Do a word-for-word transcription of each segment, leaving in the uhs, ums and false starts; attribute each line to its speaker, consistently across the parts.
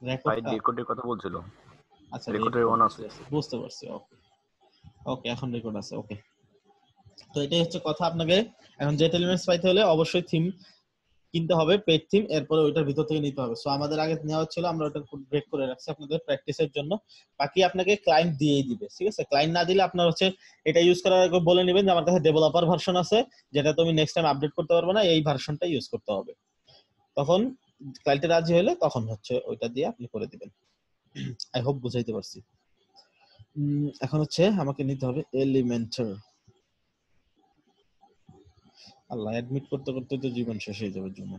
Speaker 1: রেকর্ডটা
Speaker 2: রেকর্ডের কথা বলছিল।
Speaker 1: আচ্ছা
Speaker 2: রেকর্ডের অন আছে,
Speaker 1: বুঝতে পারছি। ওকে ওকে এখন রেকর্ড আছে। ওকে তো এটাই হচ্ছে কথা। আপনাকে এখন জেট এলিমেন্টস পাইতে হলে অবশ্যই থিম কিনতে হবে, পেড থিম, এরপরে ওইটার ভিতর থেকে নিতে হবে। সো আমাদের আগে নেওয়া ছিল, আমরা ওটা ব্রেক করে রাখছি আপনাদের প্র্যাকটিসের জন্য। বাকি আপনাকে ক্লায়েন্ট দিয়েই দিবে, ঠিক আছে? ক্লায়েন্ট না দিলে আপনার হচ্ছে এটা ইউজ করার আগে বলে নেবেন যে আমার কাছে ডেভেলপার ভার্সন আছে, যেটা তুমি নেক্সট টাইম আপডেট করতে পারবে না, এই ভার্সনটা ইউজ করতে হবে। তখন ক্লায়েন্টে রাজি হলে তখন হচ্ছে ওইটা দিয়ে আপনি করে দিবেন। আই হোপ বুঝাইতে পারছি। এখন হচ্ছে আমাকে নিতে হবে এলিমেন্টার। আল্লাহ, অ্যাডমিট করতে করতে তো জীবন শেষ হয়ে যাবে জন্য।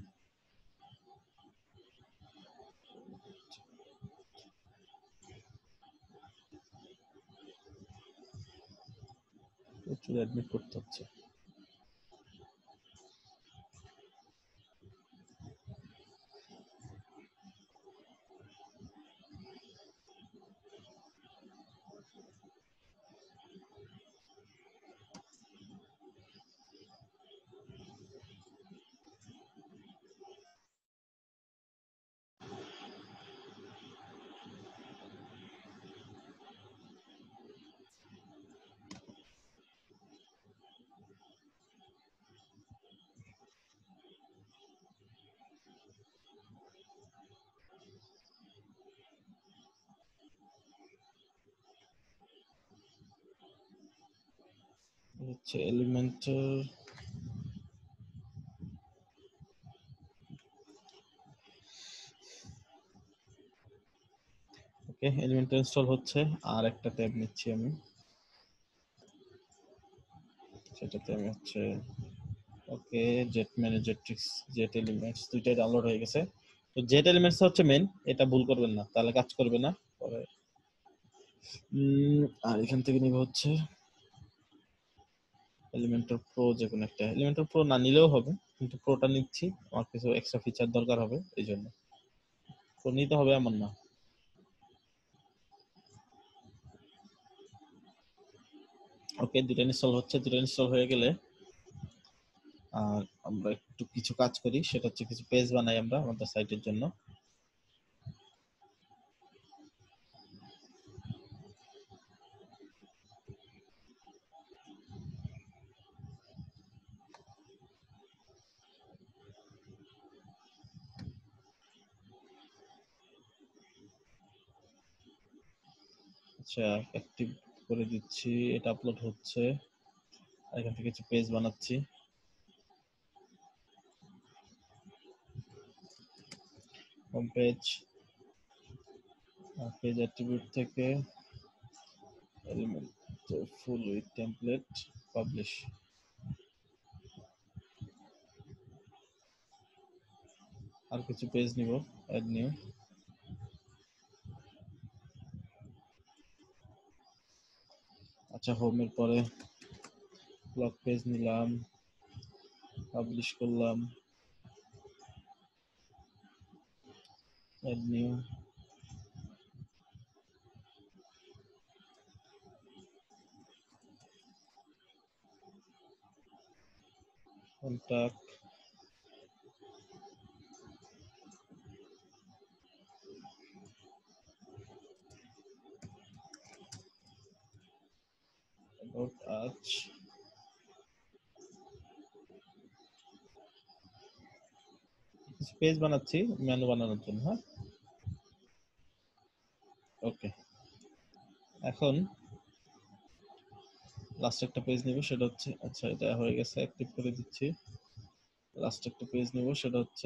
Speaker 1: প্রচুর অ্যাডমিট করতে হচ্ছে। হচ্ছে এলিমেন্টার। ওকে এলিমেন্টার ইনস্টল হচ্ছে। আর একটা ট্যাব নিচ্ছি আমি, সেটাতে আমি হচ্ছে ওকে জেট ম্যানেজারট্রিক্স, জেট এলিমেন্টস দুইটাই ডাউনলোড হয়ে গেছে। তো জেট এলিমেন্টস হচ্ছে মেন, এটা ভুল করবেন না, তাহলে কাজ করবে না পরে। আর এখান থেকে নিব হচ্ছে এলিমেন্টার প্রো, যে কোনো একটা। এলিমেন্টার প্রো না নিলেও হবে, কিন্তু প্রোটা নিচ্ছি, আমার কিছু এক্সট্রা ফিচার দরকার হবে এই জন্য। প্রো নিতে হবে এমন না। ওকে দুটো ইনস্টল হচ্ছে। দুটো ইনস্টল হয়ে গেলে আর আমরা একটু কিছু কাজ করি, সেটা হচ্ছে কিছু পেজ বানাই আমরা আমাদের সাইটের জন্য। আচ্ছা অ্যাক্টিভ করে দিচ্ছি, এটা আপলোড হচ্ছে। এখান থেকে কিছু পেজ বানাচ্ছি। হোম পেজ, পেজ অ্যাট্রিবিউট থেকে element full with template publish. আর কিছু পেজ নিব, অ্যাড নিউ। আচ্ছা হোমের পরে ব্লগ পেজ নিলাম, পাবলিশ করলাম, add new. Contact, about us, page বানাচ্ছি মেনু বানানোর জন্য। হ্যাঁ ওকে এখন লাস্ট একটা পেজ নিব, সেটা হচ্ছে, আচ্ছা এটা হয়ে গেছে, অ্যাক্টিভ করে দিচ্ছি। লাস্ট একটা পেজ নিব, সেটা হচ্ছে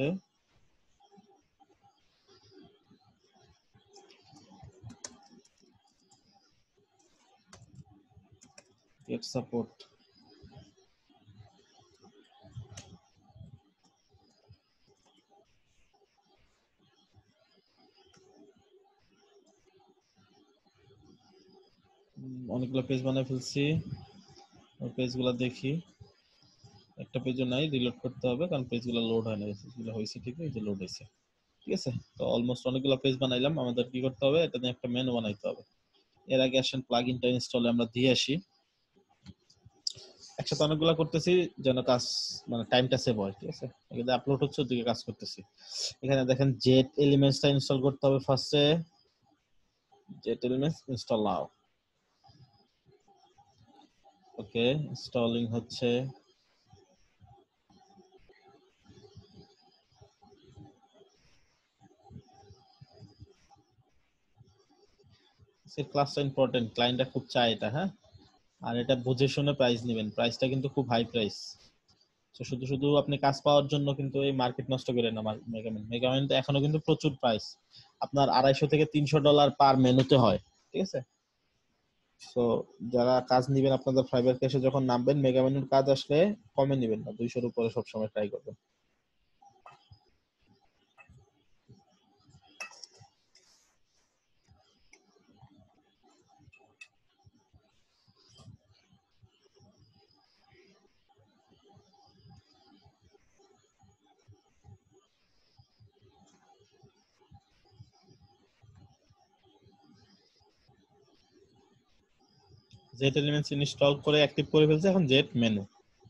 Speaker 1: get support। অনেকগুলো পেজ বানায় ফেলছি, ওই পেজগুলো দেখি। একটা পেজও নাই, রিলোড করতে হবে কারণ পেজগুলো লোড হয় না। পেজগুলো হয়েছে ঠিক আছে, লোড হয়েছে, ঠিক আছে। তো অলমোস্ট অনেকগুলো পেজ বানাইলাম। আমাদের কি করতে হবে, এটা নিয়ে একটা মেনু বানাইতে হবে। এর আগে আসেন প্লাগইনটা ইনস্টলে আমরা দিয়ে আসি। একসাথে অনেকগুলো করতেছি যেন কাজ মানে টাইমটা সেভ হয়, ঠিক আছে? এখানে আপলোড হচ্ছে, ওদিকে কাজ করতেছি। এখানে দেখেন জেট এলিমেন্টসটা ইনস্টল করতে হবে ফার্স্টে। Jet Elements install now. Okay, installing হচ্ছে। সে ক্লাসটা ইম্পর্টেন্ট, ক্লায়েন্টটা খুব চায় এটা, হ্যাঁ। আর এটা বুঝে শুনে প্রাইস নেবেন, প্রাইসটা কিন্তু খুব হাই প্রাইস। তো শুধু শুধু আপনি কাজ পাওয়ার জন্য কিন্তু এই মার্কেট নষ্ট করেন না। মেগামিন মেগামিন এখনো কিন্তু প্রচুর প্রাইস, আপনার আড়াইশো থেকে তিনশো ডলার পার মেনুতে হয়, ঠিক আছে? সো যারা কাজ নিবেন আপনাদের ফাইবার ক্যাশে যখন নামবেন, মেগামিনের কাজ আসলে কমে নিবেন না, দুইশোর উপরে সবসময় ট্রাই করবেন। জেট এলিমেন্টস ইনস্টল করে অ্যাক্টিভ করে ফেলছে, এখন Jet Menu.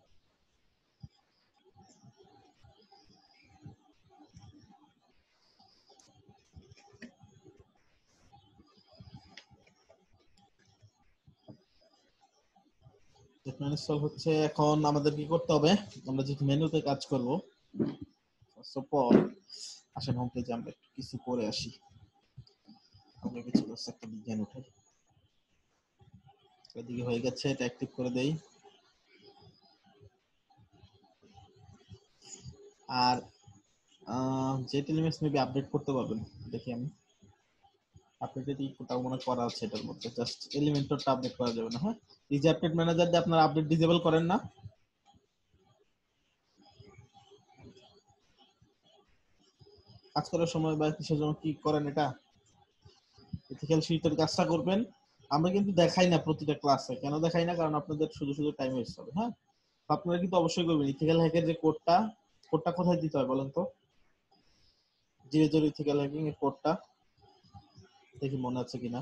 Speaker 1: Jet Menu install হচ্ছে। এখন আমাদের কি করতে হবে, আমরা যেহেতু মেনুতে কাজ করব, ফার্স্ট অফ অল আসেন হোম পেজে আমরা একটু কিছু করে আসি। আমরা কিছু একটা ডিজাইন উঠাই। এদিকে হয়ে গেছে, এটা অ্যাক্টিভ করে দেই। আর জেট এলিমেন্টস মেবি আপডেট করতে পারবেন, দেখি আমি আপডেট কোথাও মনে করা আছে এটার মধ্যে, জাস্ট এলিমেন্টরটা আপডেট করা যাবে না। হ্যাঁ, এই যে আপডেট ম্যানেজার দিয়ে আপনারা আপডেট ডিসেবল করেন না, কাজ করার সময় বা কিসের জন্য কি করেন, এটা ইথিক্যাল শীটের কাজটা করবেন। আমরা কিন্তু দেখাই না প্রতিটা ক্লাসে, কেন দেখাই না, কারণ আপনাদের শুধু শুধু টাইম ওয়েস্ট হবে। হ্যাঁ, আপনারা কিন্তু অবশ্যই করবেন। ইথিক্যাল হ্যাকের যে কোডটা, কোডটা কোথায় দিতে হয় বলেন তো? জিরো জিরো ইথিক্যাল হ্যাকিং এর কোডটা দেখি মনে আছে কিনা।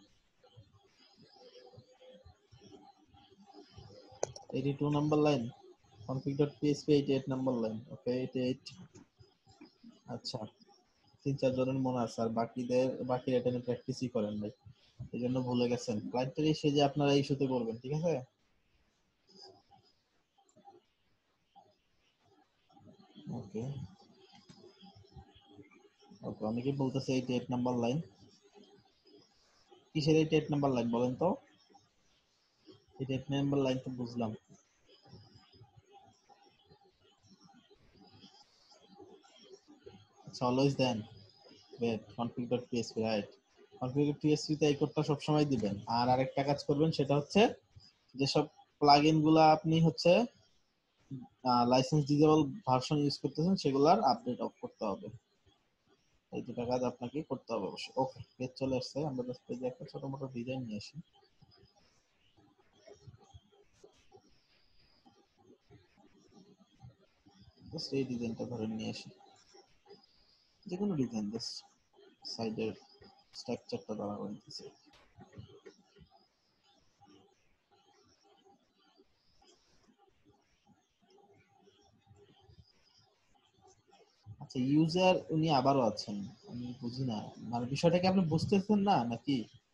Speaker 1: Eighty two number line, config.php eighty-eight number লাইন। Okay, eighty-eight। আচ্ছা, তিন চার জনের মনে আছে, আর বাকিদের বাকি এটা নিয়ে প্র্যাকটিসই করেন নাই, এই জন্য ভুলে গেছেন। ক্লায়েন্টের এসে যে আপনারা এই ইস্যুতে করবেন, ঠিক আছে? ওকে ওকে, অনেকেই বলতেছে এইটি এইট নাম্বার লাইন। কিসের এইটি এইট নাম্বার লাইন বলেন তো? এইটি এইট নাম্বার লাইন তো বুঝলাম। আচ্ছা, অলওয়েজ দেন ওয়েট config.php, রাইট? config.php তে এই কোডটা সব সময় দিবেন। আর আরেকটা কাজ করবেন, সেটা হচ্ছে যেসব প্লাগইন গুলা আপনি হচ্ছে লাইসেন্স ডিসেবল ভার্সন ইউজ করতেছেন, সেগুলার আপডেট অফ করতে হবে। এই দুটো কাজ আপনাকে করতে হবে অবশ্যই। ওকে, পেজ চলে আসছে। আমরা জাস্ট পেজে একটা ছোট মোটো ডিজাইন নিয়ে আসি। জাস্ট এই ডিজাইনটা ধরে নিয়ে আসি, যে কোনো ডিজাইন, জাস্ট সাইডের স্ট্রাকচারটা দ্বারা বানাইতেছি। আচ্ছা, ইউজার উনি আবারও আছেন, আমি বুঝি না, মানে বিষয়টা কি আপনি বুঝতেছেন না নাকি?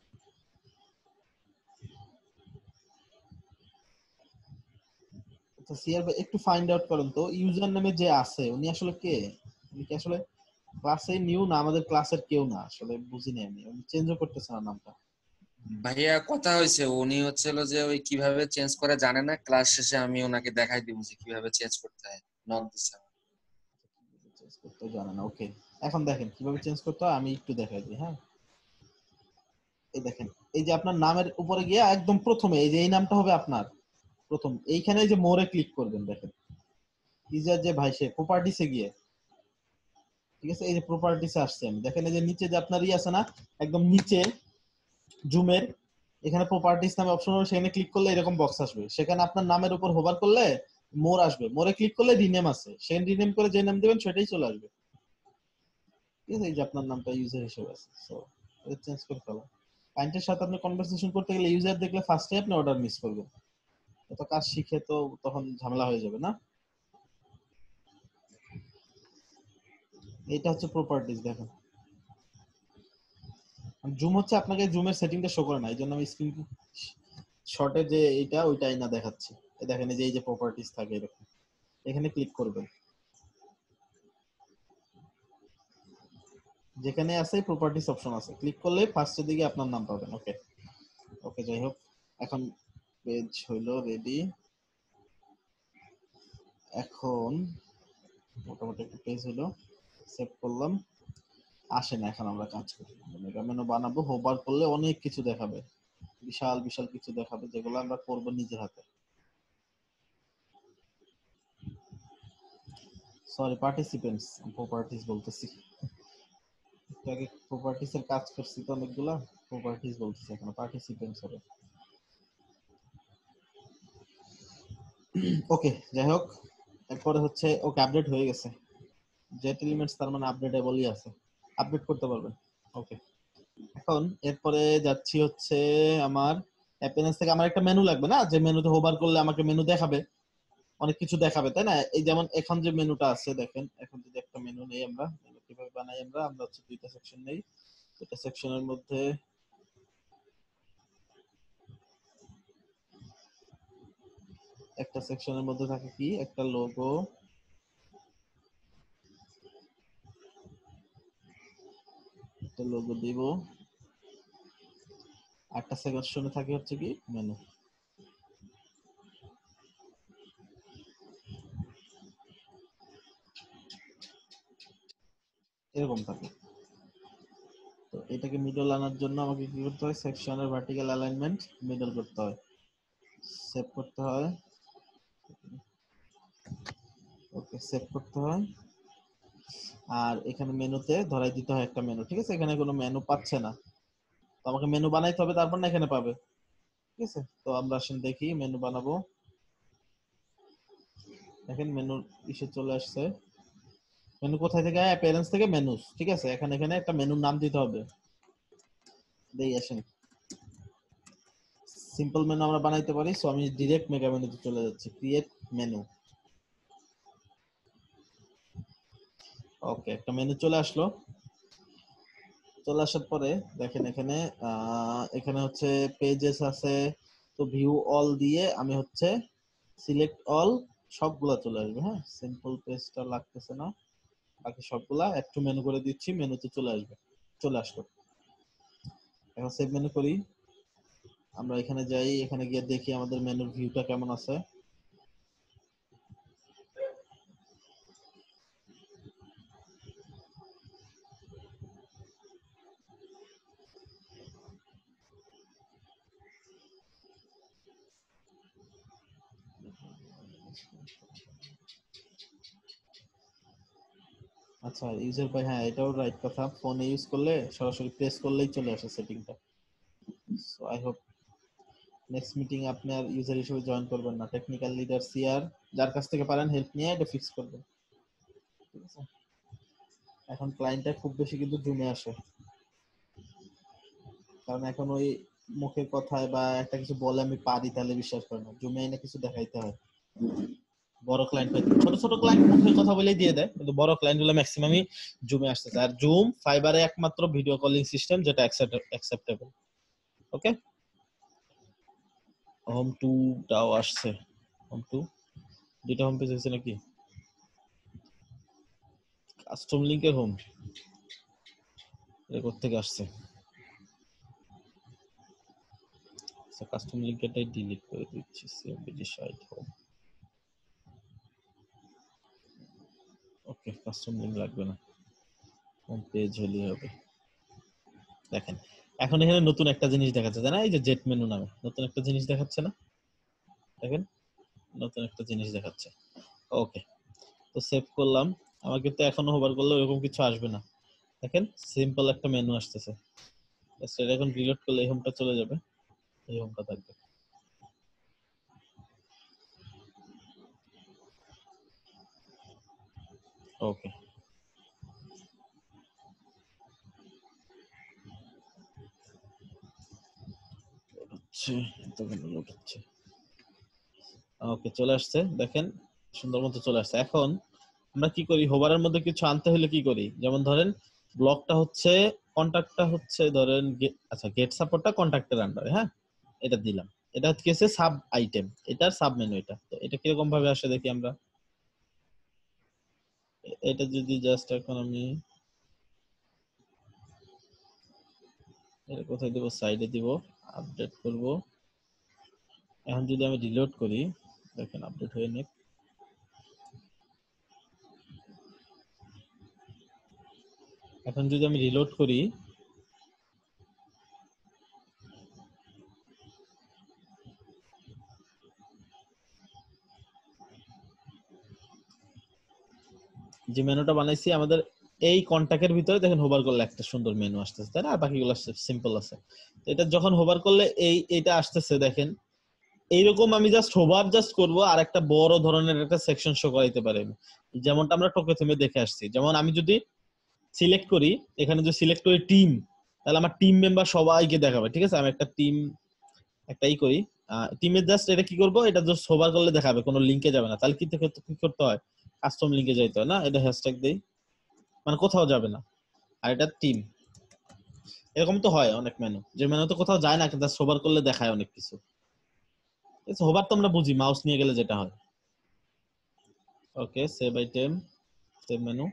Speaker 1: আচ্ছা সিআর ভাই, একটু ফাইন্ড আউট করেন তো ইউজার নামে যে আছে উনি আসলে কে? উনি কি আসলে ক্লাসে নিউ না আমাদের ক্লাসের কেউ না? আসলে বুঝি না, আমি উনি চেঞ্জও করতেছে না নামটা।
Speaker 2: ভাইয়া কথা হয়েছে, উনি হচ্ছে হলো যে ওই কিভাবে চেঞ্জ করে জানে না, ক্লাস শেষে আমি ওনাকে দেখাই দিব যে কিভাবে চেঞ্জ করতে হয়। নক দিছে।
Speaker 1: চেঞ্জ করতে জানে না, ওকে। এখন দেখেন কিভাবে চেঞ্জ করতে হয়, আমি একটু দেখাই দিই। হ্যাঁ, এই দেখেন, এই যে আপনার নামের উপরে গিয়ে একদম প্রথমে এই যে এই নামটা হবে আপনার প্রথম, এইখানে যে মোরে ক্লিক করবেন, দেখেন ইউজার যে ভাই সে প্রপার্টিসে গিয়ে, ঠিক আছে, এই যে প্রপার্টিসে আসছে, আমি দেখেন এই যে নিচে যে আপনার ই আছে না, একদম নিচে জুমের এখানে প্রপার্টিস নামে অপশন হবে, সেখানে ক্লিক করলে এরকম বক্স আসবে, সেখানে আপনার নামের উপর হোভার করলে মোর আসবে, মোরে ক্লিক করলে রিনেম আছে, সেখানে রিনেম করে যে নাম দিবেন সেটাই চলে আসবে। ঠিক আছে, এই যে আপনার নামটা ইউজার হিসেবে আছে, সো এটা চেঞ্জ করে ফেলা। ক্লায়েন্টের সাথে আপনি কনভারসেশন করতে গেলে ইউজার দেখলে ফার্স্টে আপনি অর্ডার মিস করবেন, এত কাজ শিখে তো তখন ঝামেলা হয়ে যাবে না। এটা হচ্ছে প্রপার্টিজ। দেখেন জুম হচ্ছে আপনাকে জুমের সেটিংটা শো করে না, এই জন্য আমি স্ক্রিন শর্টে যে এইটা ওইটাই না দেখাচ্ছি। দেখেন এই যে এই যে প্রপার্টিজ থাকে এরকম, এখানে ক্লিক করবেন, যেখানে আছে প্রপার্টিজ অপশন আছে, ক্লিক করলে ফার্স্টের দিকে আপনার নাম পাবেন। ওকে ওকে যাই হোক, এখন পেজ হইলো রেডি। এখন মোটামুটি একটা পেজ হলো, সেভ করলাম। আসে না, এখন আমরা কাজ করি, মেগা মেনু বানাবো। হোভার করলে অনেক কিছু দেখাবে, বিশাল বিশাল কিছু দেখাবে, যেগুলো আমরা করবো নিজের হাতে। সরি পার্টিসিপেন্টস, প্রপার্টিজ বলতেছি, আগে প্রপার্টিস এর কাজ করছি তো অনেকগুলা, প্রপার্টিজ বলতেছি এখন, পার্টিসিপেন্টস হবে। ওকে যাই হোক, এরপরে হচ্ছে ওকে আপডেট হয়ে গেছে, জেট এলিমেন্টস তার মানে আপডেটেবলই আছে, আপডেট করতে পারবেন। ওকে এখন এরপরে যাচ্ছি হচ্ছে আমার অ্যাপিয়ারেন্স থেকে আমার একটা মেনু লাগবে না, যে মেনুতে হোভার করলে আমাকে মেনু দেখাবে, অনেক কিছু দেখাবে তাই না। এই যেমন এখন যে মেনুটা আছে দেখেন, এখন যদি একটা মেনু নেই আমরা, মেনু কিভাবে বানাই আমরা, আমরা হচ্ছে দুইটা সেকশন নেই, দুইটা সেকশনের মধ্যে একটা সেকশনের মধ্যে থাকে কি একটা লোগো, একটা লোগো দিব, একটা সেকশনে থাকে হচ্ছে কি মেনু, এরকম থাকে। তো এটাকে মিডল আনার জন্য আমাকে কি করতে হয়, সেকশনের ভার্টিক্যাল অ্যালাইনমেন্ট মিডল করতে হয়, সেভ করতে হয়। ওকে সেভ করতে হয়, আর এখানে মেনুতে ধরাই দিতে হয় একটা মেনু। ঠিক আছে, এখানে কোনো মেনু পাচ্ছে না, তো আমাকে মেনু বানাইতে হবে, তারপর না এখানে পাবে। ঠিক আছে, তো আমরা আসেন দেখি মেনু বানাবো। দেখেন মেনু ইসে চলে আসছে, মেনু কোথায় থেকে, অ্যাপিয়ারেন্স থেকে মেনুস। ঠিক আছে, এখানে এখানে একটা মেনুর নাম দিতে হবে। দেই আসেন, সিম্পল মেনু আমরা বানাইতে পারি, সো আমি ডিরেক্ট মেগা মেনুতে চলে যাচ্ছি, ক্রিয়েট মেনু। ওকে একটা মেনু চলে আসলো, চলে আসার পরে দেখেন এখানে আহ, এখানে হচ্ছে পেজেস আছে, তো ভিউ অল দিয়ে আমি হচ্ছে সিলেক্ট অল, সবগুলা চলে আসবে। হ্যাঁ সিম্পল পেজটা লাগতেছে না, বাকি সবগুলা একটু মেনু করে দিচ্ছি, মেনুতে চলে আসবে, চলে আসলো। এখন সেভ মেনু করি, আমরা এখানে যাই, এখানে গিয়ে দেখি আমাদের মেনুর ভিউটা কেমন আছে। আচ্ছা ইউজার বাই, হ্যাঁ এটাও রাইট কথা, ফোনে ইউজ করলে সরাসরি প্রেস করলেই চলে আসে সেটিংটা। So I hope next meeting আপনার ইউজার হিসেবে জয়েন করবেন না, টেকনিক্যাল লিডার সিআর, যার কাছ থেকে পারেন হেল্প নিয়ে এটা ফিক্স করবেন। ঠিক আছে, এখন ক্লায়েন্টটা খুব বেশি কিন্তু জুমে আসে, কারণ এখন ওই মুখের কথায় বা একটা কিছু বলে আমি পারি তাহলে বিশ্বাস করে না, জুমে এনে কিছু দেখাইতে হয়। বড় ক্লায়েন্ট পাইতে, ছোট ছোট ক্লায়েন্ট মুখের কথা বলেই দিয়ে দেয়, কিন্তু বড় ক্লায়েন্ট গুলো ম্যাক্সিমামই জুমে আসতেছে। আর জুম ফাইবারে একমাত্র ভিডিও কলিং সিস্টেম যেটা অ্যাকসেপ্টেবল। ওকে হোম টু টাও আসছে, হোম টু দুইটা হোম পেজ হয়েছে নাকি, কাস্টম লিংকের হোম রেকর্ড থেকে আসছে, কাস্টম লিংকেরটাই ডিলিট করে দিচ্ছি, সিএমপিজি site home. Okay custom link লাগবে না, হোম পেজ হলেই হবে। দেখেন এখন এখানে নতুন একটা জিনিস দেখাচ্ছে, জানা এই যে জেট মেনু নামে নতুন একটা জিনিস দেখাচ্ছে না, দেখেন নতুন একটা জিনিস দেখাচ্ছে। ওকে তো সেভ করলাম, আমার কিন্তু এখনো হোভার করলে এরকম কিছু আসবে না, দেখেন সিম্পল একটা মেনু আসতেছে। সেটা এখন রিলোড করলে এই হোমটা চলে যাবে, এই হোমটা থাকবে। ওকে হচ্ছে, তখন লোড হচ্ছে। ওকে, চলে আসছে, দেখেন সুন্দর মতো চলে আসছে। এখন আমরা কি করি, হোভারের মধ্যে কিছু আনতে হলে কি করি, যেমন ধরেন ব্লকটা হচ্ছে, কন্টাক্টটা হচ্ছে ধরেন গে- আচ্ছা গেট সাপোর্টটা কন্টাক্টের আন্ডারে, হ্যাঁ এটা দিলাম। এটা কি হচ্ছে সাব আইটেম, এটার সাব মেনু। এটা তো এটা কিরকম ভাবে আসে দেখি আমরা। এ- এটা যদি জাস্ট এখন আমি এটা কোথায় দিব, সাইডে দিব, আপডেট করব। এখন যদি আমি রিলোড করি, দেখেন আপডেট হয়ে নিক। এখন যদি আমি রিলোড করি, যে মেনুটা বানাইছি আমাদের এই কন্টাক্টের ভিতরে, দেখেন হোভার করলে একটা সুন্দর মেনু আসতেছে, তাই না? আর বাকিগুলো সিম্পল আছে। তো এটা যখন হোভার করলে এই এটা আসতেছে, দেখেন এইরকম আমি জাস্ট হোভার জাস্ট করব, আর একটা বড় ধরনের একটা সেকশন শো করাইতে পারে, যেমনটা আমরা টোকে থিমে দেখে আসছি। যেমন আমি যদি সিলেক্ট করি, এখানে যদি সিলেক্ট করি টিম, তাহলে আমার টিম মেম্বার সবাইকে দেখাবে, ঠিক আছে? আমি একটা টিম একটাই করি, টিমের জাস্ট এটা কি করব, এটা জাস্ট হোভার করলে দেখাবে, কোনো লিংকে যাবে না। তাহলে কি থেকে- কি করতে হয়, কাস্টম লিংকে যাইতে হয় না, এটা হ্যাশট্যাগ দেই, মানে কোথাও যাবে না। আর এটা টিম, এরকম তো হয় অনেক মেনু, যে মেনু তো কোথাও যায় না, কিন্তু হোভার করলে দেখায় অনেক কিছু। হোভার তো আমরা বুঝি, মাউস নিয়ে গেলে যেটা হয়। Okay, save item, save menu,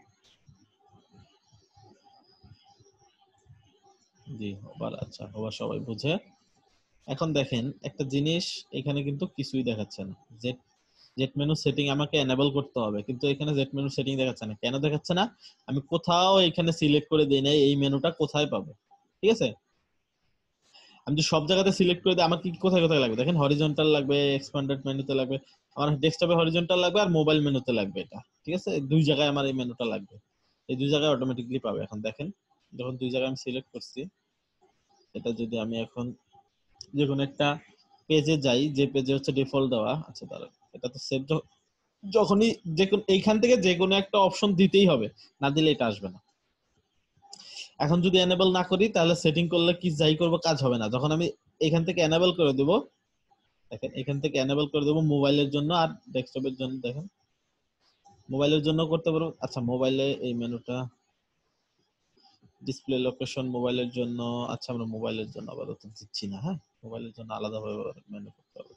Speaker 1: জি হোভার, আচ্ছা হোভার সবাই বুঝে। এখন দেখেন একটা জিনিস, এখানে কিন্তু কিছুই দেখাচ্ছে না। জেট জেট মেনু সেটিং আমাকে এনেবল করতে হবে, কিন্তু এখানে জেট মেনু সেটিং দেখাচ্ছে না। কেন দেখাচ্ছে না? আমি কোথাও এখানে সিলেক্ট করে দিই নাই এই মেনুটা কোথায় পাবো, ঠিক আছে? আমি যদি সব জায়গাতে সিলেক্ট করে দিই, আমার কি কোথায় কোথায় লাগবে দেখেন, হরিজন্টাল লাগবে, এক্সপ্যান্ডেড মেনুতে লাগবে, আমার ডেস্কটপে হরিজন্টাল লাগবে, আর মোবাইল মেনুতে লাগবে। এটা ঠিক আছে, এই দুই জায়গায় আমার এই মেনুটা লাগবে, এই দুই জায়গায় অটোমেটিকলি পাবে। এখন দেখেন যখন দুই জায়গায় আমি সিলেক্ট করছি, এটা যদি আমি এখন যে কোনো একটা পেজে যাই, যে পেজে হচ্ছে ডিফল্ট দেওয়া, আচ্ছা দাঁড়ান, এটা তো সেভ, যখনই যে কোন এইখান থেকে যে কোনো একটা অপশন দিতেই হবে, না দিলে এটা আসবে না। এখন যদি এনেবল না করি, তাহলে সেটিং করলে কি যাই করব কাজ হবে না। যখন আমি এখান থেকে এনেবল করে দেব, দেখেন এখান থেকে এনেবল করে দেব মোবাইলের জন্য আর ডেস্কটপের জন্য, দেখেন মোবাইলের জন্য করতে পারবো। আচ্ছা মোবাইলে এই মেনুটা ডিসপ্লে লোকেশন মোবাইলের জন্য, আচ্ছা আমরা মোবাইলের জন্য আপাতত দিচ্ছি না, হ্যাঁ মোবাইলের জন্য আলাদাভাবে মেনু করতে হবে,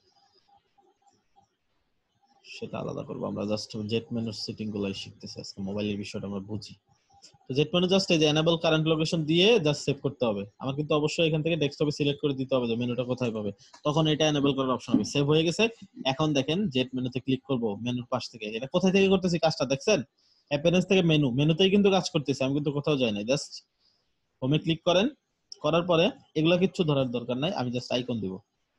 Speaker 1: সেটা আলাদা করবো। আমরা জাস্ট জেট মেনুর সেটিং গুলাই শিখতেছি আজকে, মোবাইলের বিষয়টা আমরা বুঝি। তো জেট মেনু জাস্ট এই যে এনেবল কারেন্ট লোকেশন দিয়ে জাস্ট সেভ করতে হবে। আমার কিন্তু অবশ্যই এখান থেকে ডেস্কটপে সিলেক্ট করে দিতে হবে যে মেনুটা কোথায় পাবে, তখন এটা এনেবল করার অপশন হবে। সেভ হয়ে গেছে। এখন দেখেন জেট মেনুতে ক্লিক করব, মেনুর পাশ থেকে এটা কোথায় থেকে করতেছি কাজটা দেখছেন, অ্যাপিয়ারেন্স থেকে মেনু, মেনুতেই কিন্তু কাজ করতেছি, আমি কিন্তু কোথাও যাই নাই। জাস্ট হোমে ক্লিক করেন, করার পরে এগুলা কিচ্ছু ধরার দরকার নাই, আমি জাস্ট আইকন দিব।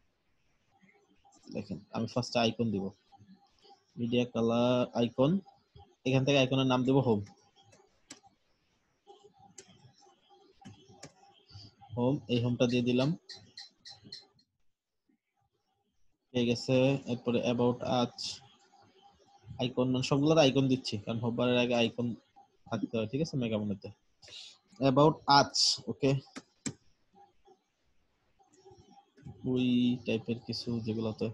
Speaker 1: দেখেন আমি ফার্স্টে আইকন দিব, মিডিয়া কালার আইকন, এখান থেকে আইকনের নাম দেব হোম। হোম, এই হোমটা দিয়ে দিলাম, পেয়ে গেছে। এরপরে অ্যাবাউট আজ আইকন, মানে সবগুলোর আইকন দিচ্ছি, কারণ হোমবারের আগে আইকন থাকতে হয়, ঠিক আছে মেগামনিতে। অ্যাবাউট আজ, ওকে, ওই টাইপের কিছু যেগুলোতে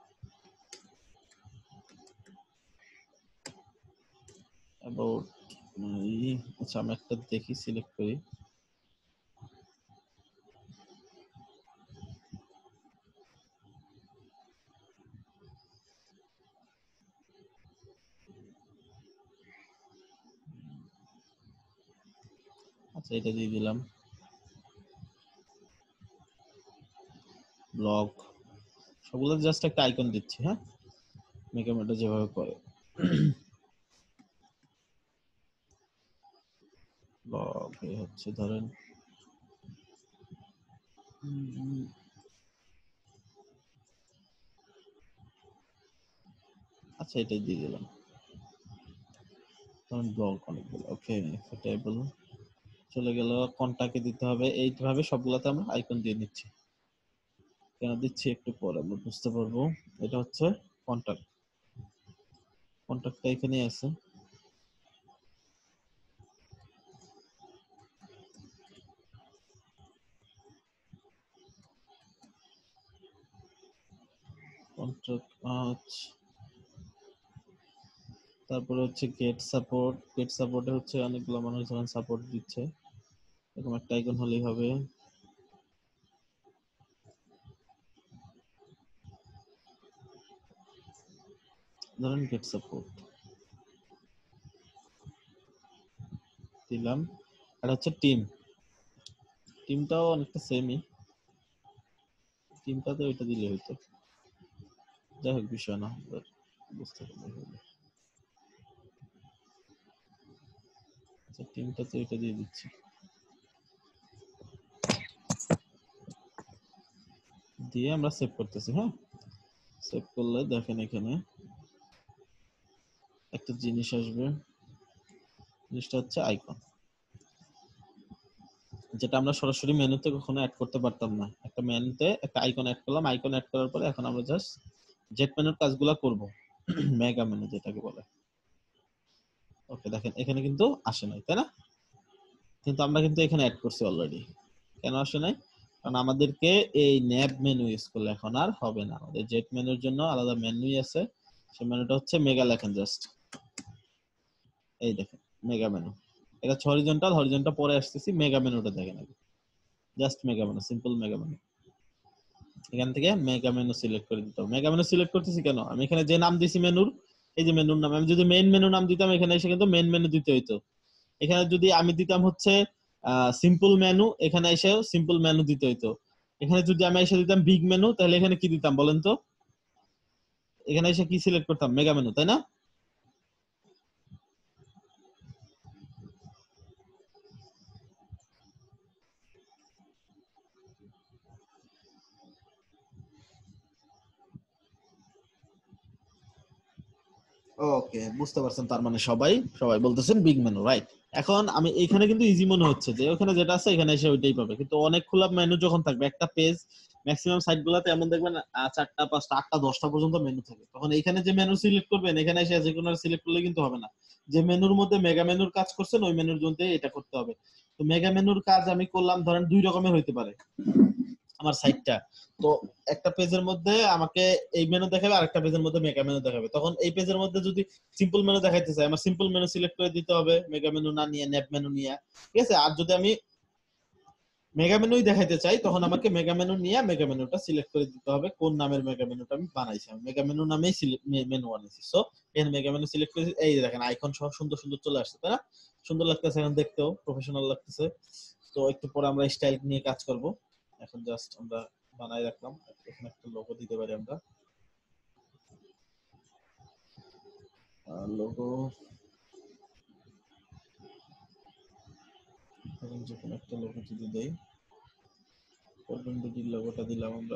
Speaker 1: অ্যাবাউট, আচ্ছা আমি একটা দেখি সিলেক্ট করি। আচ্ছা এটা দিয়ে দিলাম, ব্লগ, সবগুলো জাস্ট একটা আইকন দিচ্ছি, হ্যাঁ মেগামনিটা যেভাবে করে। ব্লগ এই হচ্ছে ধরেন, উম, আচ্ছা এটাই দিয়ে দিলাম, ধরেন ব্লগ অনেকগুলো, ওকে টেবিল চলে গেল। কন্টাক্টে দিতে হবে, এইভাবে সবগুলোতে আমরা আইকন দিয়ে নিচ্ছি। কেন দিচ্ছি একটু পরে আমরা বুঝতে পারবো। এটা হচ্ছে কন্টাক্ট, কন্টাক্টটা এখানেই আছে। কন্ট্রাক্ট আচ্ছা, তারপরে হচ্ছে গেট সাপোর্ট। গেট সাপোর্টে হচ্ছে অনেকগুলো মানুষ যখন সাপোর্ট দিচ্ছে এরকম একটা আইকন হলেই হবে। ধরেন গেট সাপোর্ট দিলাম। আর হচ্ছে টিম, টিমটাও অনেকটা সেমই, টিমটাতে ওইটা দিলে হইতো, যাই হোক বিষয় না, বুঝতে পারলে হলো। আচ্ছা টিমটাতে ওইটা দিয়ে দিচ্ছি, দিয়ে আমরা সেভ করতেছি। হ্যাঁ, সেভ করলে দেখেন এখানে একটা জিনিস আসবে, জিনিসটা হচ্ছে আইকন, যেটা আমরা সরাসরি মেনুতে কখনো অ্যাড করতে পারতাম না। একটা মেনুতে একটা আইকন অ্যাড করলাম, আইকন অ্যাড করার পরে এখন আমরা জাস্ট জেট মেনুর কাজগুলো করব, মেগা মেনু যেটাকে বলে। ওকে দেখেন এখানে কিন্তু আসে নাই, তাই না? কিন্তু আমরা কিন্তু এখানে অ্যাড করছি অলরেডি। কেন আসে নাই? কারণ আমাদেরকে এই ন্যাব মেনু ইউজ করলে এখন আর হবে না। আমাদের জেট মেনুর জন্য আলাদা মেনুই আছে, সেই মেনুটা হচ্ছে মেগা লেখেন জাস্ট, এই দেখেন মেগা মেনু। এটা হরিজন্টাল, হরিজন্টাল পরে আসতেছি, মেগা মেনুটা দেখেন আগে, just mega menu, simple mega menu. এখান থেকে মেগা মেনু সিলেক্ট করে দিতে হবে। মেগা মেনু সিলেক্ট করতেছি কেন? আমি এখানে যে নাম দিছি মেনুর, এই যে মেনুর নাম, আমি যদি মেইন মেনু নাম দিতাম এখানে এসে কিন্তু মেইন মেনু দিতে হইতো। এখানে যদি আমি দিতাম হচ্ছে সিম্পল মেনু, এখানে এসে সিম্পল মেনু দিতে হইতো। এখানে যদি আমি এসে দিতাম বিগ মেনু, তাহলে এখানে কি দিতাম বলেন তো? এখানে এসে কি সিলেক্ট করতাম? মেগা মেনু, তাই না? ওকে, বুঝতে পারছেন, তার মানে সবাই সবাই বলতেছেন বিগ মেনু, রাইট? এখন আমি এখানে কিন্তু ইজি মনে হচ্ছে যে ওখানে যেটা আছে এখানে এসে ওইটাই পাবে, কিন্তু অনেক খোলা মেনু যখন থাকবে একটা পেজ, ম্যাক্সিমাম সাইট গুলাতে এমন দেখবেন চারটা পাঁচটা আটটা দশটা পর্যন্ত মেনু থাকে, তখন এইখানে যে মেনু সিলেক্ট করবেন এখানে এসে যে কোনো সিলেক্ট করলে কিন্তু হবে না। যে মেনুর মধ্যে মেগা মেনুর কাজ করছেন ওই মেনুর জন্য এটা করতে হবে। তো মেগা মেনুর কাজ আমি করলাম, ধরেন দুই রকমের হইতে পারে আমার সাইটটা। তো একটা পেজের মধ্যে আমাকে এই মেনু দেখাবে, আরেকটা পেজের মধ্যে মেগা মেনু দেখাবে। তখন এই পেজের মধ্যে যদি সিম্পল মেনু দেখাইতে চাই, আমার সিম্পল মেনু সিলেক্ট করে দিতে হবে, মেগা মেনু না নিয়ে ন্যাপ মেনু নিয়ে, ঠিক আছে? আর যদি আমি মেগা মেনুই দেখাইতে চাই তখন আমাকে মেগা মেনু নিয়ে মেগা মেনুটা সিলেক্ট করে দিতে হবে, কোন নামের মেগা মেনুটা আমি বানাইছি। আমি মেগা মেনু নামেই মেনু বানাইছি। সো এখানে মেগা মেনু সিলেক্ট করে এই যে দেখেন আইকন সহ সুন্দর সুন্দর চলে আসছে, তাই না? সুন্দর লাগতেছে, এখন দেখতেও প্রফেশনাল লাগতেছে। তো একটু পরে আমরা স্টাইল নিয়ে কাজ করব। এখন জাস্ট আমরা বানাই রাখলাম, এখানে একটা লোগো দিতে পারি আমরা, লোগো যে কোনো একটা লোগো যদি দেই, পরবর্তী লোগোটা দিলাম আমরা।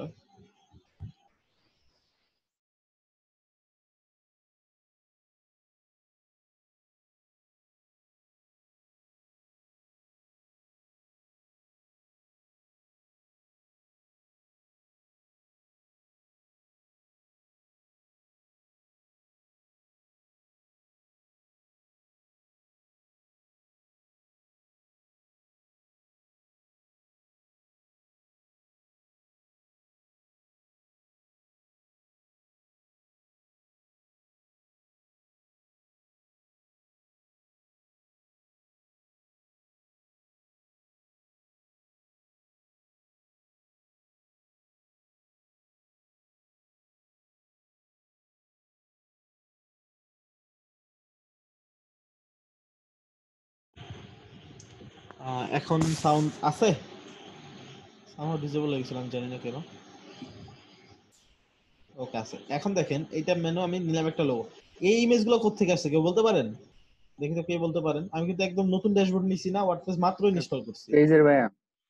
Speaker 1: এখন সাউন্ড আছে? আমার ডিসেবল হয়েছিল, জানি না কেন। ওকে আছে। এখন দেখেন এইটা মেনু আমি নিলাম একটা লোগো। এই ইমেজগুলো কোত্থেকে আসছে কেউ বলতে পারেন? দেখি তো কে বলতে পারেন। আমি কিন্তু একদম নতুন ড্যাশবোর্ড নিছি না, ওয়ার্ডপ্রেস মাত্র ইনস্টল করছি।
Speaker 3: পেজের ভাইয়া,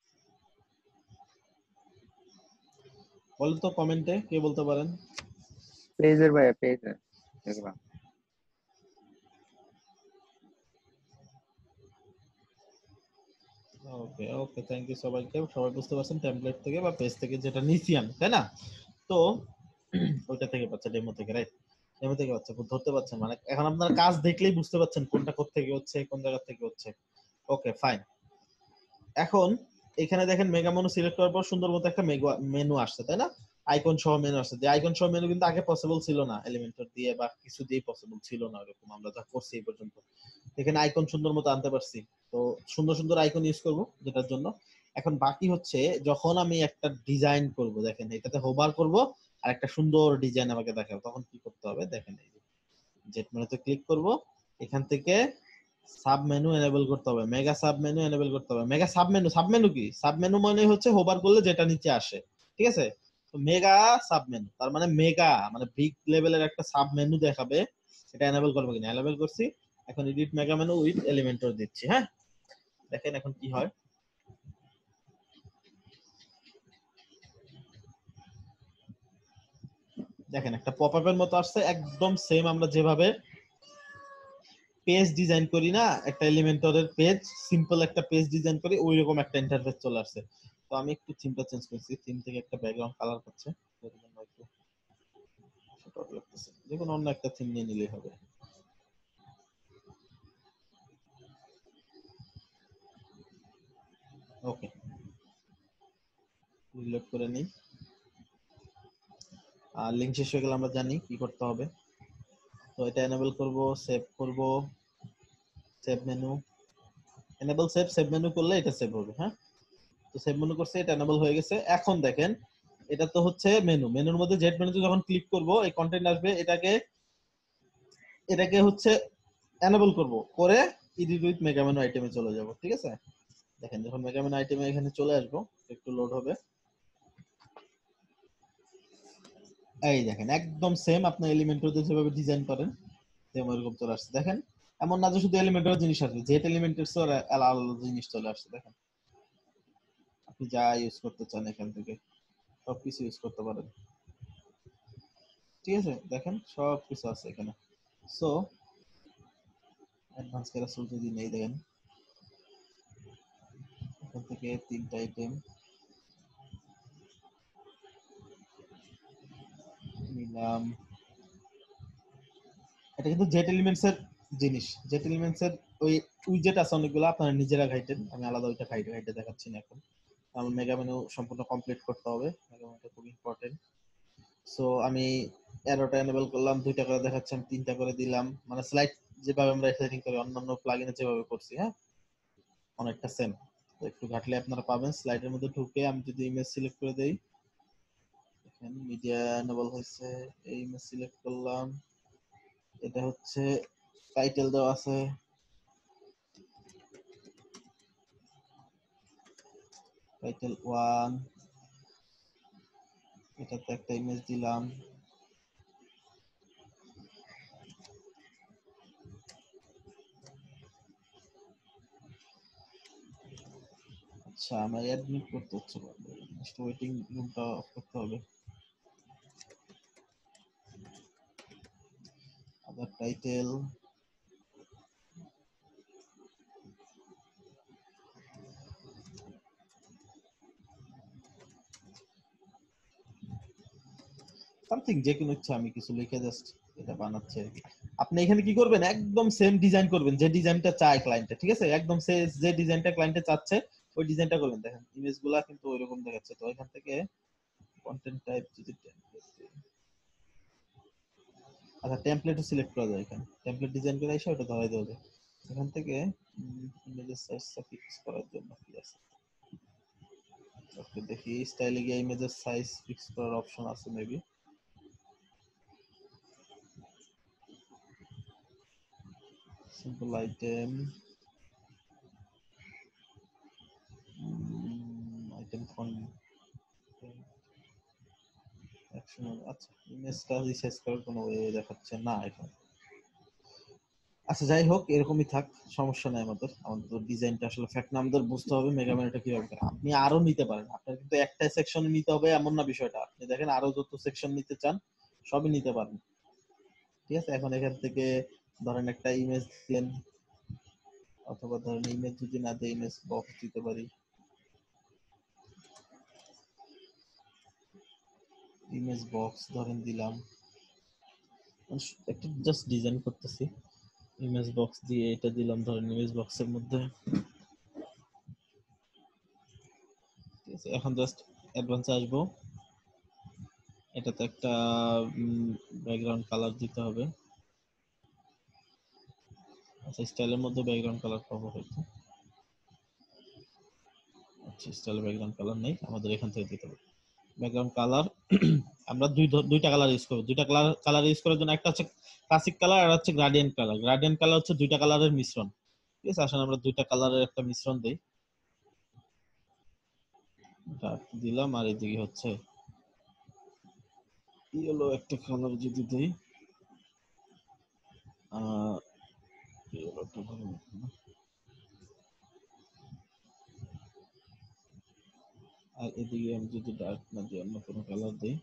Speaker 1: বলেন তো কমেন্টে কে বলতে পারেন।
Speaker 3: পেজের ভাইয়া, পেজের দেখলাম।
Speaker 1: ওকে ওকে, থ্যাংক ইউ সবাইকে। সবাই বুঝতে পারছেন টেমপ্লেট থেকে বা পেজ থেকে যেটা নিছি আমি, তাই না? তো ওইটা থেকে পাচ্ছে, ডেমো থেকে, রাইট? ডেমো থেকে পাচ্ছে, ধরতে পারছেন মানে এখন আপনারা কাজ দেখলেই বুঝতে পারছেন কোনটা কোত্থেকে হচ্ছে, কোন জায়গা থেকে হচ্ছে। Okay fine. এখন এখানে দেখেন মেগা মেনু সিলেক্ট করার পর সুন্দর মতো একটা মেনু আসছে, তাই না? আইকন সহ মেনু আছে। যে আইকন সহ মেনু কিন্তু আগে পসিবল ছিল না এলিমেন্টর দিয়ে বা কিছু দিয়ে পসিবল ছিল না এরকম আমরা যা করছি এই পর্যন্ত। এখানে আইকন সুন্দর মতো আনতে পারছি। তো সুন্দর সুন্দর আইকন ইউজ করব যেটার জন্য। এখন বাকি হচ্ছে যখন আমি একটা ডিজাইন করব, দেখেন এটাতে হোভার করব আর একটা সুন্দর ডিজাইন আমাকে দেখাবো, তখন কি করতে হবে দেখেন, এই জেট মেনুতে ক্লিক করব, এখান থেকে সাব মেনু এনেবল করতে হবে, মেগা সাব মেনু এনেবল করতে হবে। Mega sub menu, sub menu কি? সাব মেনু মানে হচ্ছে হোভার করলে যেটা নিচে আসে, ঠিক আছে? তো মেগা সাব মেনু তার মানে মেগা মানে বিগ লেভেলের একটা সাব মেনু দেখাবে, এটা এনেবল করব কিনা, এনেবল করছি। এখন edit mega menu with Elementor দিচ্ছি। হ্যাঁ, দেখেন এখন কি হয়। দেখেন একটা পপআপের মতো আসছে, একদম সেম আমরা যেভাবে পেজ ডিজাইন করি না, একটা এলিমেন্টরের পেজ, সিম্পল একটা পেজ ডিজাইন করি, ওই রকম একটা ইন্টারফেস চলে আসছে। তো আমি একটু থিমটা চেঞ্জ করছি, থিম থেকে একটা ব্যাকগ্রাউন্ড কালার পাচ্ছে, যে কোনো অন্য একটা থিম নিয়ে নিলেই হবে। ওকে, রিলোড করে নিই। আর লিঙ্ক শেষ হয়ে গেলে আমরা জানি কি করতে হবে। তো এটা এনেবল করব, সেভ করব, save menu, enable save, save menu করলে এটা সেভ হবে। হ্যাঁ, তো সেভ মেনু করছে, এটা এনেবল হয়ে গেছে। এখন দেখেন এটা তো হচ্ছে মেনু, মেনুর মধ্যে জেট মেনুতে যখন ক্লিক করব এই কন্টেন্ট আসবে, এটাকে এটাকে হচ্ছে এনেবল করব, করে এডিট উইথ মেগা মেনু আইটেমে চলে যাব। ঠিক আছে, দেখেন যখন মেগা মেনু আইটেমে এখানে চলে আসবো, একটু লোড হবে। এই দেখেন একদম সেম আপনি এলিমেন্টরতে যেভাবে ডিজাইন করেন সেম ওরকম চলে আসছে। দেখেন এমন না যে শুধু এলিমেন্টর জিনিস আসবে, জেট এলিমেন্টের আলাদা আলাদা জিনিস চলে আসছে। দেখেন আপনি যা ইউজ করতে চান এখান থেকে সবকিছু ইউজ করতে পারেন। ঠিক আছে, দেখেন সব কিছু আছে এখানে। সো অ্যাডভান্স ক্যারাসেল যদি নেই, দেখেন এখান থেকে তিনটা আইটেম নিলাম। এটা কিন্তু জেট এলিমেন্টস এর জিনিস, জেট এলিমেন্টস এর ওই উইজেট আছে অনেকগুলো, আপনারা নিজেরা ঘাইটেন, আমি আলাদা ওইটা ঘাইটে ঘাইটে দেখাচ্ছি না এখন। আমার মেগা মেনু সম্পূর্ণ কমপ্লিট করতে হবে, মেগা মেনুটা খুব ইম্পর্টেন্ট। সো আমি অ্যারোটা এনেবল করলাম, দুইটা করে দেখাচ্ছি, আমি তিনটা করে দিলাম, মানে স্লাইড যেভাবে আমরা সেটিং করি অন্যান্য প্লাগইনে যেভাবে করছি, হ্যাঁ অনেকটা সেম। তো একটু ঘাটলে আপনারা পাবেন। স্লাইডের মধ্যে ঢুকে আমি যদি ইমেজ সিলেক্ট করে দেই, দেখেন মিডিয়া এনেবল হয়েছে, এই ইমেজ সিলেক্ট করলাম, এটা হচ্ছে টাইটেল দেওয়া আছে, টাইটেল ওয়ান, এটাতে একটা ইমেজ দিলাম, আচ্ছা আমার অ্যাডমিট করতে হচ্ছে, ওয়েটিং রুমটা অফ করতে হবে। আবার টাইটেল, সামথিং যে কোনো ইচ্ছা আমি কিছু লিখে জাস্ট এটা বানাচ্ছি আর কি। আপনি এখানে কি করবেন, একদম সেম ডিজাইন করবেন যে ডিজাইনটা চায় ক্লায়েন্টে। ঠিক আছে, একদম সে যে ডিজাইনটা ক্লায়েন্টে চাচ্ছে ওই ডিজাইনটা করবেন। দেখেন ইমেজগুলা কিন্তু ওইরকম দেখাচ্ছে। তো এখান থেকে কন্টেন্ট টাইপ যদি টেমপ্লেট, আচ্ছা টেমপ্লেটও সিলেক্ট করা যায়, এখানে টেমপ্লেট ডিজাইন করে এসে ওটা ধরাই দেওয়া যায়। এখান থেকে ইমেজের সাইজটা ফিক্স করার জন্য কি আছে, ওকে দেখি স্টাইলে গিয়ে ইমেজের সাইজ ফিক্স করার অপশন আছে maybe. Simple item, item font, আচ্ছা ইমেজটা রিসাইজ করার কোনো ওয়ে দেখাচ্ছে না এখন। আচ্ছা যাই হোক, এরকমই থাক, সমস্যা নাই। আমাদের আমাদের ডিজাইনটা আসলে ফ্যাক্ট না, আমাদের বুঝতে হবে মেগা মেনুটা কিভাবে করে। আপনি আরো নিতে পারেন, আপনার কিন্তু একটা সেকশনে নিতে হবে এমন না বিষয়টা। আপনি দেখেন আরো যত সেকশন নিতে চান সবই নিতে পারেন। ঠিক আছে, এখন এখান থেকে ধরেন একটা ইমেজ দিলেন, অথবা ধরেন ইমেজ যদি না দেয় ইমেজ বক্স দিতে পারি, ইমেজ বক্স ধরেন দিলাম, একটা জাস্ট ডিজাইন করতেছি, ইমেজ বক্স দিয়ে এটা দিলাম, ধরেন ইমেজ বক্সের মধ্যে। ঠিক আছে, এখন জাস্ট অ্যাডভান্সে আসবো, এটাতে একটা ব্যাকগ্রাউন্ড কালার দিতে হবে। আচ্ছা স্টাইলের মধ্যে ব্যাকগ্রাউন্ড কালার পাবো হয়তো। আচ্ছা স্টাইল ব্যাকগ্রাউন্ড কালার নেই, আমাদের এখান থেকে দিতে হবে ব্যাকগ্রাউন্ড কালার। আমরা দুই দুইটা কালার ইউজ করব। দুইটা কালার কালার ইউজ করার জন্য একটা হচ্ছে ক্লাসিক কালার আর হচ্ছে গ্রেডিয়েন্ট কালার। গ্রেডিয়েন্ট কালার হচ্ছে দুইটা কালারের মিশ্রণ। ঠিক আছে, আসলে আমরা দুইটা কালারের একটা মিশ্রণ দেই। ডার্ক দিলাম আর এদিকে হচ্ছে ইয়েলো একটা কালার যদি দেই, আহ ইয়েলোটা ভালো লাগবে না। আর এদিকে আমি যদি ডার্ক না দিই অন্য কোনো কালার দেই,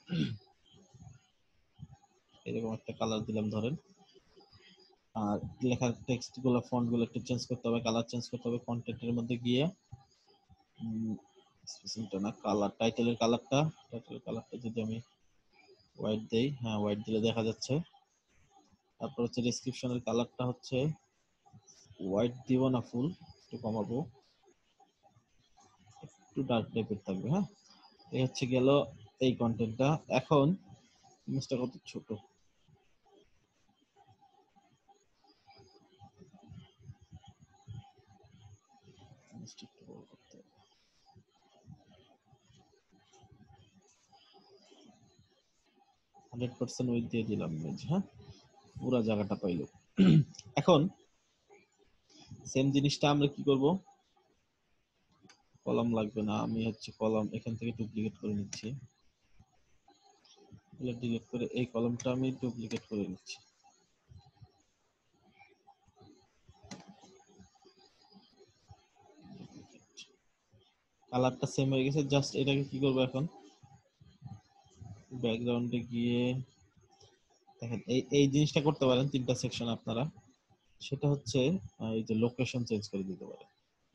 Speaker 1: এরকম একটা কালার দিলাম ধরেন। আর লেখার টেক্সট গুলো ফন্ট গুলো একটু চেঞ্জ করতে হবে, কালার চেঞ্জ করতে হবে। কন্টেন্টের মধ্যে গিয়ে স্পেসিংটা না, কালার টাইটেলের কালারটা টাইটেলের কালারটা যদি আমি হোয়াইট দেই, হ্যাঁ হোয়াইট দিলে দেখা যাচ্ছে। তারপর হচ্ছে ডেসক্রিপশনের কালারটা হচ্ছে হোয়াইট দিব না, ফুল একটু কমাবো, একটু ডার্ক টাইপের থাকবে। হ্যাঁ, এই হচ্ছে গেল এই কন্টেন্টটা। এখন ইমেজটা কত ছোট, ইমেজটা একটু বড় করতে হবে। হান্ড্রেড পার্সেন্ট উইথ দিয়ে দিলাম ইমেজ। হ্যাঁ, পুরা জায়গাটা পাইলো। এখন সেম জিনিসটা আমরা কি করব, কলাম লাগবে না, আমি হচ্ছে কলাম এখান থেকে ডুপ্লিকেট করে নিচ্ছি। ডিলিট করে এই কলামটা আমি ডুপ্লিকেট করে নিচ্ছি। কালারটা সেম হয়ে গেছে, জাস্ট এটাকে কি করব এখন, ব্যাকগ্রাউন্ডে গিয়ে দেখেন এই এই জিনিসটা করতে পারেন তিনটা সেকশন আপনারা। সেটা হচ্ছে এই যে লোকেশন চেঞ্জ করে দিতে পারেন।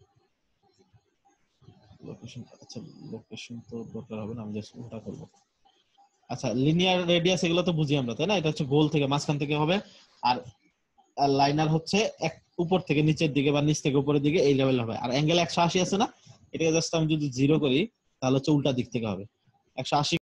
Speaker 1: লোকেশন, আচ্ছা লোকেশন তো দরকার হবে না, আমি জাস্ট ওটা করব। আচ্ছা লিনিয়ার রেডিয়াস এগুলো তো বুঝি আমরা, তাই না? এটা হচ্ছে গোল থেকে মাঝখান থেকে হবে, আর লাইনার হচ্ছে এক উপর থেকে নিচের দিকে বা নিচ থেকে উপরের দিকে এই লেভেল হবে। আর অ্যাঙ্গেল একশো আশি আছে না, এটাকে জাস্ট আমি যদি জিরো করি তাহলে হচ্ছে উল্টা দিক থেকে হবে। একশো আশি